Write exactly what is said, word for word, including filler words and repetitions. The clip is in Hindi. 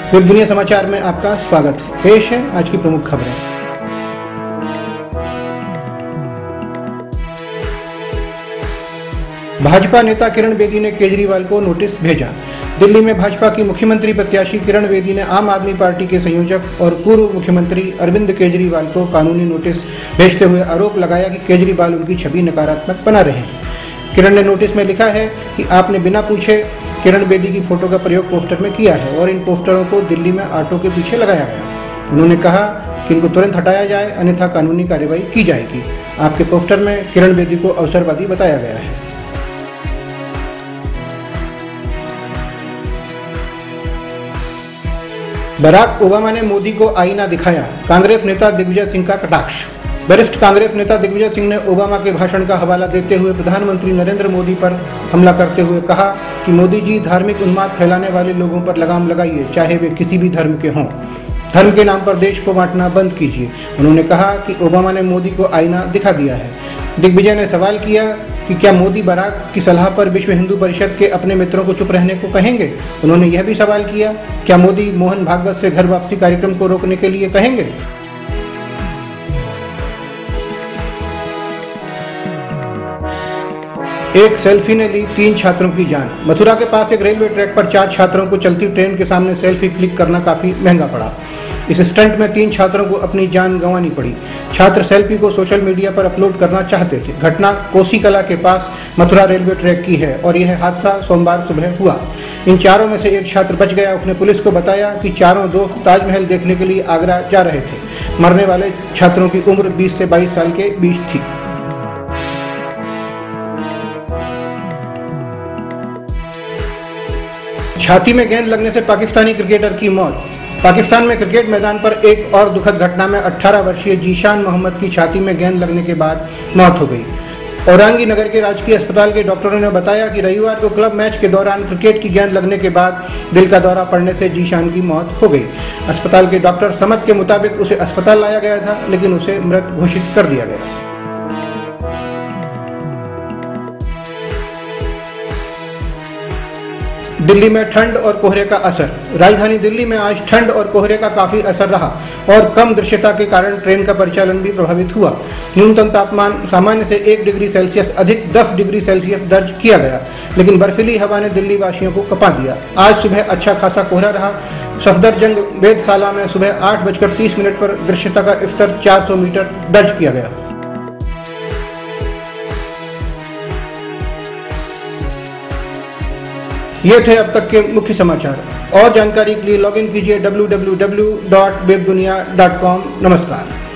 वेब दुनिया समाचार में आपका स्वागत है। पेश है आज की प्रमुख खबरें। भाजपा नेता किरण बेदी ने केजरीवाल को नोटिस भेजा। दिल्ली में भाजपा की मुख्यमंत्री प्रत्याशी किरण बेदी ने आम आदमी पार्टी के संयोजक और पूर्व मुख्यमंत्री अरविंद केजरीवाल को कानूनी नोटिस भेजते हुए आरोप लगाया कि केजरीवाल उनकी छवि नकारात्मक बना रहे हैं। किरण ने नोटिस में लिखा है कि आपने बिना पूछे किरण बेदी की फोटो का प्रयोग पोस्टर में किया है और इन पोस्टरों को दिल्ली में ऑटो के पीछे लगाया गया। उन्होंने कहा कि इनको तुरंत हटाया जाए, अन्यथा कानूनी कार्रवाई की जाएगी। आपके पोस्टर में किरण बेदी को अवसरवादी बताया गया है। बराक ओबामा ने मोदी को आईना दिखाया। कांग्रेस नेता दिग्विजय सिंह का कटाक्ष। वरिष्ठ कांग्रेस नेता दिग्विजय सिंह ने ओबामा के भाषण का हवाला देते हुए प्रधानमंत्री नरेंद्र मोदी पर हमला करते हुए कहा कि मोदी जी धार्मिक उन्माद फैलाने वाले लोगों पर लगाम लगाइए, चाहे वे किसी भी धर्म के हों। धर्म के नाम पर देश को बांटना बंद कीजिए। उन्होंने कहा कि ओबामा ने मोदी को आईना दिखा दिया है। दिग्विजय ने सवाल किया कि क्या मोदी बराक की सलाह पर विश्व हिंदू परिषद के अपने मित्रों को चुप रहने को कहेंगे। उन्होंने यह भी सवाल किया, क्या मोदी मोहन भागवत से घर वापसी कार्यक्रम को रोकने के लिए कहेंगे। एक सेल्फी ने ली तीन छात्रों की जान। मथुरा के पास एक रेलवे ट्रैक पर चार छात्रों को चलती ट्रेन के सामने सेल्फी क्लिक करना काफी महंगा पड़ा। इस स्टंट में तीन छात्रों को अपनी जान गंवानी पड़ी। छात्र सेल्फी को सोशल मीडिया पर अपलोड करना चाहते थे। घटना कोसी कला के पास मथुरा रेलवे ट्रैक की है और यह हादसा सोमवार सुबह हुआ। इन चारों में से एक छात्र बच गया। उसने पुलिस को बताया कि चारों दोस्त ताजमहल देखने के लिए आगरा जा रहे थे। मरने वाले छात्रों की उम्र बीस से बाईस साल के बीच थी। छाती में गेंद लगने से पाकिस्तानी क्रिकेटर की मौत। पाकिस्तान में क्रिकेट मैदान पर एक और दुखद घटना में अठारह वर्षीय जीशान मोहम्मद की छाती में गेंद लगने के बाद मौत हो गई। औरंगी नगर के राजकीय अस्पताल के डॉक्टरों ने बताया कि रविवार को क्लब मैच के दौरान क्रिकेट की गेंद लगने के बाद दिल का दौरा पड़ने से जीशान की मौत हो गई। अस्पताल के डॉक्टर समद के मुताबिक उसे अस्पताल लाया गया था, लेकिन उसे मृत घोषित कर दिया गया। दिल्ली में ठंड और कोहरे का असर। राजधानी दिल्ली में आज ठंड और कोहरे का काफी असर रहा और कम दृश्यता के कारण ट्रेन का परिचालन भी प्रभावित हुआ। न्यूनतम तापमान सामान्य से एक डिग्री सेल्सियस अधिक दस डिग्री सेल्सियस दर्ज किया गया, लेकिन बर्फीली हवा ने दिल्ली वासियों को कपा दिया। आज सुबह अच्छा खासा कोहरा रहा। सफदरजंग वेधशाला में सुबह आठ बजकर तीस मिनट पर दृश्यता का स्तर चार सौ मीटर दर्ज किया गया। ये थे अब तक के मुख्य समाचार। और जानकारी के लिए लॉगिन कीजिए W W W dot Webdunia dot com. नमस्कार।